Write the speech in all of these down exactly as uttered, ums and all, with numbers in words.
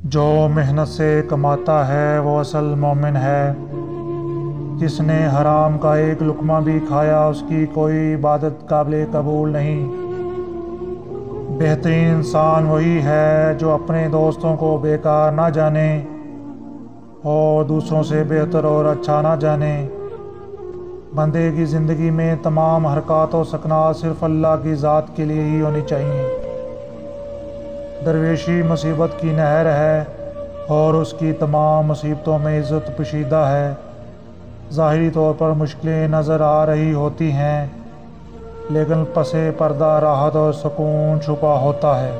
جو محنت سے کماتا ہے وہ اصل مومن ہے۔ جس نے حرام کا ایک لقمہ بھی کھایا اس کی کوئی عبادت قابل قبول نہیں۔ بہترین انسان وہی ہے جو اپنے دوستوں کو بیکار نہ جانے اور دوسروں سے بہتر اور اچھا نہ جانے۔ بندے کی زندگی میں تمام حرکات و سکنات صرف اللہ کی ذات کے لیے ہی ہونی چاہیے۔ درویشی مصیبت کی نہر ہے اور اس کی تمام مصیبتوں میں عزت پوشیدہ ہے۔ ظاہری طور پر مشکلیں نظر آ رہی ہوتی ہیں لیکن پس پردہ راحت اور سکون چھپا ہوتا ہے۔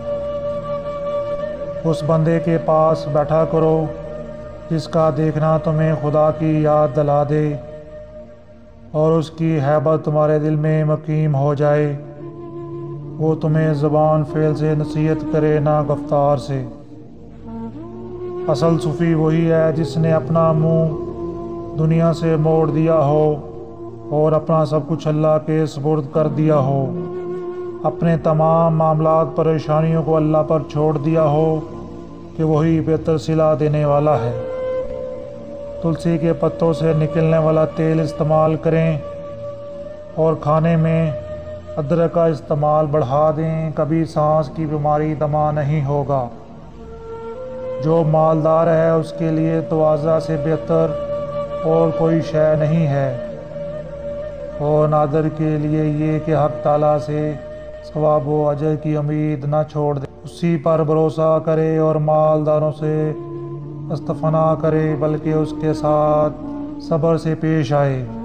اس بندے کے پاس بیٹھا کرو جس کا دیکھنا تمہیں خدا کی یاد دلا دے اور اس کی ہیبت تمہارے دل میں مقیم ہو جائے۔ وہ تمہیں زبان فعل سے نصیحت کرے نہ گفتار سے۔ اصل صوفی وہی ہے جس نے اپنا منہ دنیا سے موڑ دیا ہو اور اپنا سب کچھ اللہ کے سپرد کر دیا ہو، اپنے تمام معاملات پریشانیوں کو اللہ پر چھوڑ دیا ہو کہ وہی بہتر صلہ دینے والا ہے۔ تلسی کے پتوں سے نکلنے والا تیل استعمال کریں اور کھانے میں ادرک کا استعمال بڑھا دیں، کبھی سانس کی بیماری دما نہیں ہوگا۔ جو مالدار ہے اس کے لیے تواضع سے بہتر اور کوئی شے نہیں ہے، اور نادر کے لیے یہ کہ حق تعالیٰ سے ثواب و اجر کی امید نہ چھوڑ دے، اسی پر بھروسہ کرے اور مالداروں سے استغنا کرے بلکہ اس کے ساتھ صبر سے پیش آئے۔